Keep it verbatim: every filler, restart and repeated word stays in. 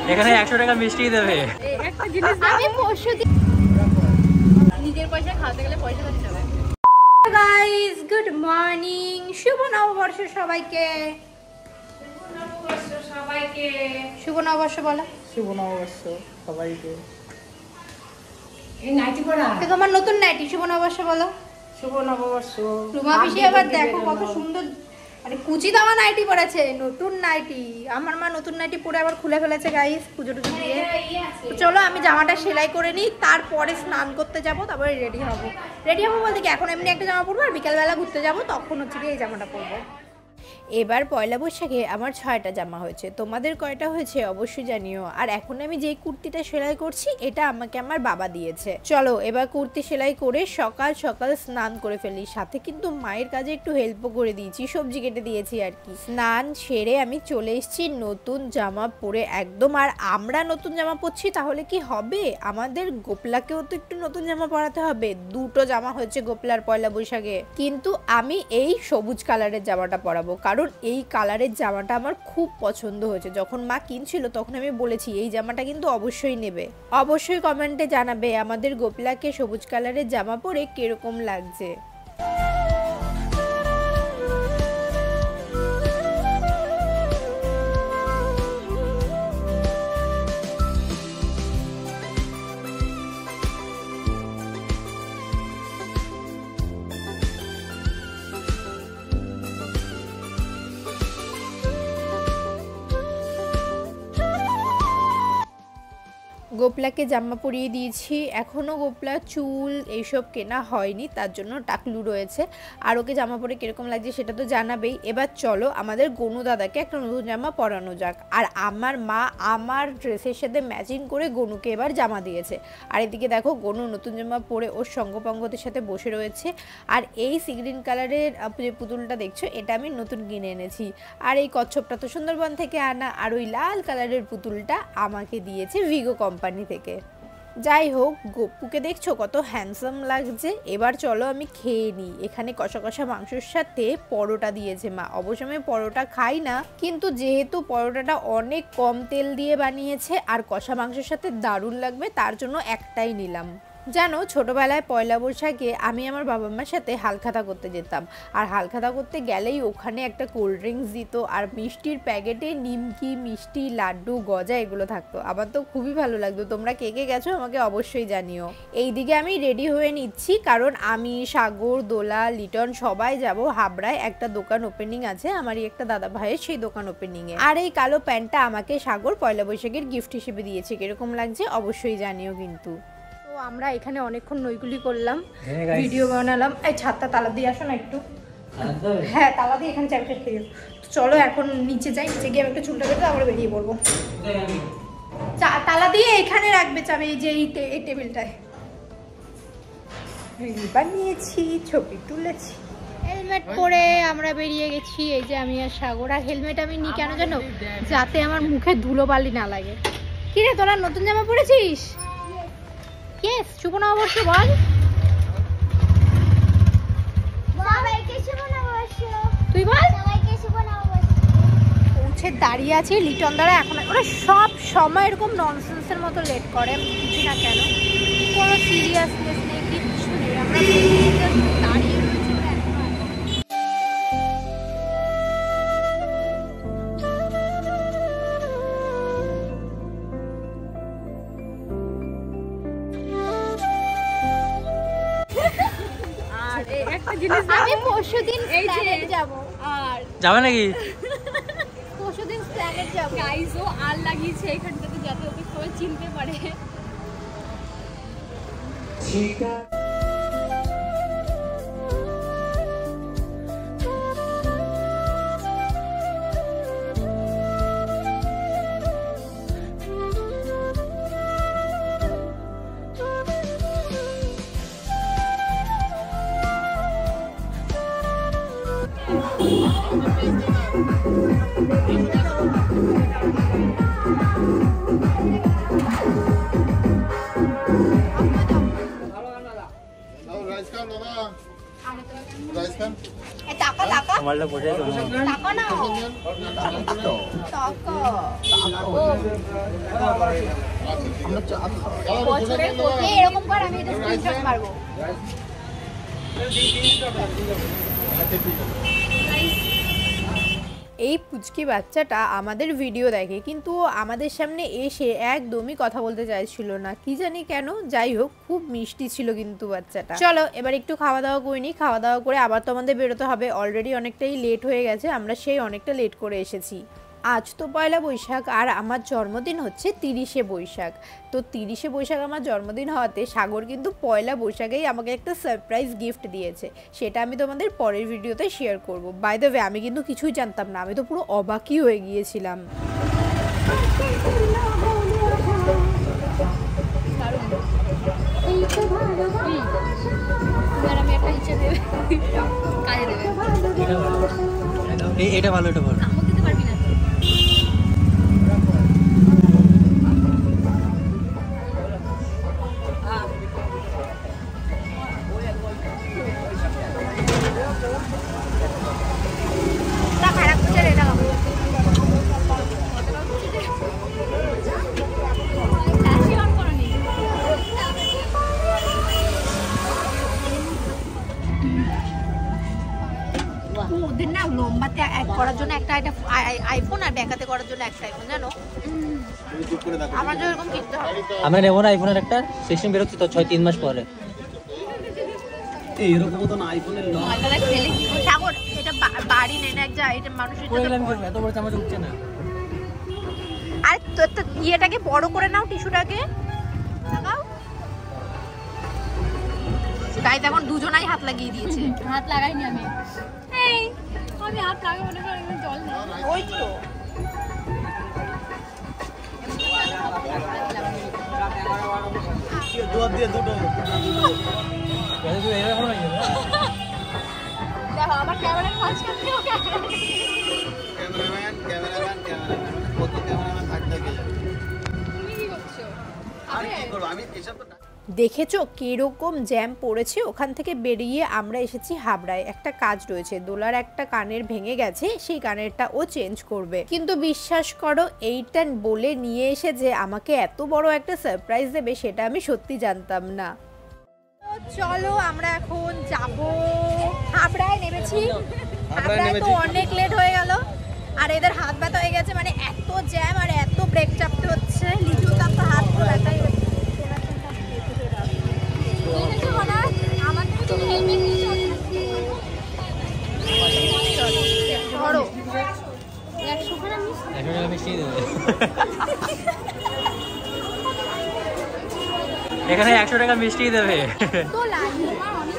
এখানে একশো টাকা মিষ্টি দেবে। একটা জিনিস আমি পরশু নিজের পয়সা খাওয়াতে গেলে পয়সা দিতে হবে। গাইস গুড মর্নিং, শুভ নববর্ষ সবাইকে। শুভ নববর্ষ সবাইকে। শুভ নববর্ষ বলো। শুভ নববর্ষ সবাইকে। এই নাইটি পরা তো তোমার নতুন নাইটি। শুভ নববর্ষ বলো। শুভ নববর্ষ। রুমা পিসি আবার দেখো কত সুন্দর, আরে কুচি দামা নাইটি পরেছে, নতুন নাইটি। আমার মা নতুন নাইটি পরে আবার খুলে ফেলেছে গাইস পুজো টুজো দিয়ে। চলো আমি জামাটা সেলাই করে নিই, তারপরে স্নান করতে যাব, তারপরে রেডি হব। রেডি হবো বলতে কি এখন এমনি একটা জামা পরবো, আর বিকালবেলা ঘুরতে যাবো, তখন হচ্ছে কি এই জামাটা পরবো। এবার পয়লা বৈশাখে আমার ছয়টা জামা হয়েছে, তোমাদের কয়টা হয়েছে অবশ্যই জানিও। আর এখন আমি যেই কুর্তিটা সেলাই করছি এটা আমাকে আমার বাবা দিয়েছে। চলো এবার কুর্তি সেলাই করে সকাল সকাল স্নান করে ফেলি, সাথে কিন্তু মায়ের কাজে একটু হেল্পও করে দিয়েছি, সবজি কেটে দিয়েছি আর কি। স্নান সেরে আমি চলে এসেছি নতুন জামা পরে একদম। আর আমরা নতুন জামা পরছি তাহলে কি হবে, আমাদের গোপলাকেও তো একটু নতুন জামা পরাতে হবে। দুটো জামা হয়েছে গোপলার পয়লা বৈশাখে, কিন্তু আমি এই সবুজ কালারের জামাটা পরাবো, কারণ এই কালারের জামাটা আমার খুব পছন্দ হয়েছে। যখন মা কিনছিল তখন আমি বলেছি এই জামাটা কিন্তু অবশ্যই নেবে। অবশ্যই কমেন্টে জানাবে আমাদের গোপলাকে সবুজ কালারের জামা পরে কিরকম লাগছে। গোপলাকে জামা পরিয়ে দিয়েছি, এখনও গোপলা চুল এইসব কেনা হয়নি, তার জন্য টাকলু রয়েছে। আর ওকে জামা পরে কীরকম লাগছে সেটা তো জানাবেই। এবার চলো আমাদের গনু দাদাকে একটা নতুন জামা পরানো যাক। আর আমার মা আমার ড্রেসের সাথে ম্যাচিং করে গনুকে এবার জামা দিয়েছে। আর এদিকে দেখো গনু নতুন জামা পরে ওর সঙ্গপাঙ্গদের সাথে বসে রয়েছে। আর এই সি গ্রিন কালারের যে পুতুলটা দেখছো এটা আমি নতুন কিনে এনেছি। আর এই কচ্ছপটা তো সুন্দরবন থেকে আনা। আর ওই লাল কালারের পুতুলটা আমাকে দিয়েছে ভিগো কোম্পানি থেকে। যাই হোক গপ্পুকে দেখছো কত হ্যান্ডসাম লাগছে। এবার চলো আমি খেয়ে নিই। এখানে কষা কষা মাংসের সাথে পরোটা দিয়েছে মা। অবশ্য আমি পরোটা খাই না, কিন্তু যেহেতু পরোটাটা অনেক কম তেল দিয়ে বানিয়েছে আর কষা মাংসের সাথে দারুণ লাগবে, তার জন্য একটাই নিলাম। জানো ছোটোবেলায় পয়লা বৈশাখে আমি আমার বাবা মার সাথে হালখাতা করতে যেতাম। আর হালখাতা করতে গেলেই ওখানে একটা কোল্ড ড্রিঙ্কস দিত, আর মিষ্টির প্যাকেটে নিমকি, মিষ্টি, লাড্ডু, গজা এগুলো থাকতো। আমার তো খুবই ভালো লাগতো। তোমরা কে কে গেছো আমাকে অবশ্যই জানিও। এইদিকে আমি রেডি হয়ে নিচ্ছি, কারণ আমি, সাগর, দোলা, লিটন সবাই যাব হাবড়ায়। একটা দোকান ওপেনিং আছে আমারই একটা দাদা ভাইয়ের, সেই দোকান ওপেনিংয়ে। আর এই কালো প্যান্টটা আমাকে সাগর পয়লা বৈশাখের গিফট হিসেবে দিয়েছে। কিরকম লাগছে অবশ্যই জানিও কিন্তু। আমরা এখানে অনেকক্ষণ নইগুলি করলাম, ভিডিও বানালাম। এই ছাদটা তালা দিয়ে আসো না একটু। হ্যাঁ তালা দিয়ে এখানে চাবিটা খেয়ে। চলো এখন নিচে যাই, নিচে গিয়ে আমি একটু চুলটা কেটে আবার বেরিয়ে পড়বো। তালা দিয়ে এখানে রাখবে চাবি, এই যে এই টেবিলটায়। বানিয়েছি, ছবি তুলেছি। হেলমেট পরে আমরা বেরিয়ে গেছি। এই যে আমি আর সাগর। আর হেলমেট আমি নিই কেন জানো, যাতে আমার মুখে ধুলোবালি না লাগে। কিরে তোরা নতুন জামা পরেছিস? ইয়েস, শুভ নববর্ষ বল। তুই বল। পৌঁছে দাঁড়িয়ে আছে লিটন দ্বারা। এখন ওরা সব সময় এরকম ননসেন্সের মতো লেট করে, আমি বুঝি না কেন। কোনো সিরিয়াসনেস নেই, কিচ্ছু নেই। আমরা দাঁড়িয়ে রয়েছি। আমি পরশুদিন প্ল্যানেট যাব। আর যাবে নাকি? পরশুদিন প্ল্যানেট যাব। গাইস ও আর লাগিয়েছে এখানটাতে যাতে ওকে সবাই চিনতে পারে। ঠিক আছে। আমারটা বসে টাকা না টাকা বছরের কোটে এরকম কর আমি এটা স্ক্রিনশট মারবো। এই পুচকি বাচ্চাটা আমাদের ভিডিও দেখে কিন্তু আমাদের সামনে এসে একদমই কথা বলতে চাইছিল না, কি জানি কেন। যাই হোক, খুব মিষ্টি ছিল কিন্তু বাচ্চাটা। চলো এবার একটু খাওয়া দাওয়া করে নিই। খাওয়া দাওয়া করে আবার তো আমাদের বেরোতে হবে, অলরেডি অনেকটাই লেট হয়ে গেছে, আমরা সেই অনেকটা লেট করে এসেছি। আজ তো পয়লা বৈশাখ আর আমার জন্মদিন হচ্ছে তিরিশে বৈশাখ। তো তিরিশে বৈশাখ আমার জন্মদিন হওয়াতে সাগর কিন্তু পয়লা বৈশাখেই আমাকে একটা সারপ্রাইজ গিফট দিয়েছে, সেটা আমি তোমাদের পরের ভিডিওতে শেয়ার করব। বাই দ্য ওয়ে, আমি কিন্তু কিছুই জানতাম না, আমি তো পুরো অবাকই হয়ে গিয়েছিলাম। এটা ভালো, এটা ভালো। ওদের না লম্বাতে এক করার জন্য একটা আইফোন আর ব্যাকাতে করার জন্য একটা আইফোন, জানো আমার যেরকম কিনতে হবে। আমি নেবো না আইফোনের একটা, সিস্টেম বেরোচ্ছে তো ছয় তিন মাস পরে। এইরকম তো না আইফোনের ল সাগর, এটা বাড়ি নেই না, এক যা এটা মানুষের এত বড় চামচ উঠছে না। আরে তো ইয়েটাকে বড় করে নাও, টিস্যুটাকে লাগাও। গাইস এখন দুজনাই হাত লাগিয়ে দিয়েছে। হাত লাগাইনি আমি, এই আমি হাত লাগাবো না, আমি জল না। ওই তো দুধ দিয়ে দুটো দেখো আমার ক্যামেরার ফাঁস করতে হবে। ক্যামেরাম্যান ক্যামেরাম্যান ক্যামেরাম্যান কত ক্যামেরাম্যান থাকতে গেলে তুমি কি করছো? আর কি করব আমি এসব তো। দেখেছো কিরকম জ্যাম পড়েছে। ওখান থেকে বেরিয়ে আমরা এসেছি হাবড়ায়, একটা কাজ রয়েছে। দোলার একটা কানের ভেঙে গেছে, সেই কানেরটা ও চেঞ্জ করবে। কিন্তু বিশ্বাস করো, এইটা বলে নিয়ে এসে যে আমাকে এত বড় একটা সারপ্রাইজ দেবে সেটা আমি সত্যি জানতাম না। চলো আমরা এখন যাব হাবড়ায়, নেমেছি। হাবড়ায় তো অনেক লেট হয়ে গেল আর এদের হাত ব্যথা হয়ে গেছে, মানে এত জ্যাম আর এত ব্রেক চাপতে হচ্ছে। লিচু তার তো হাত পুরো ব্যথাই হচ্ছে। এখানে একশো টাকা মিষ্টি দেবে।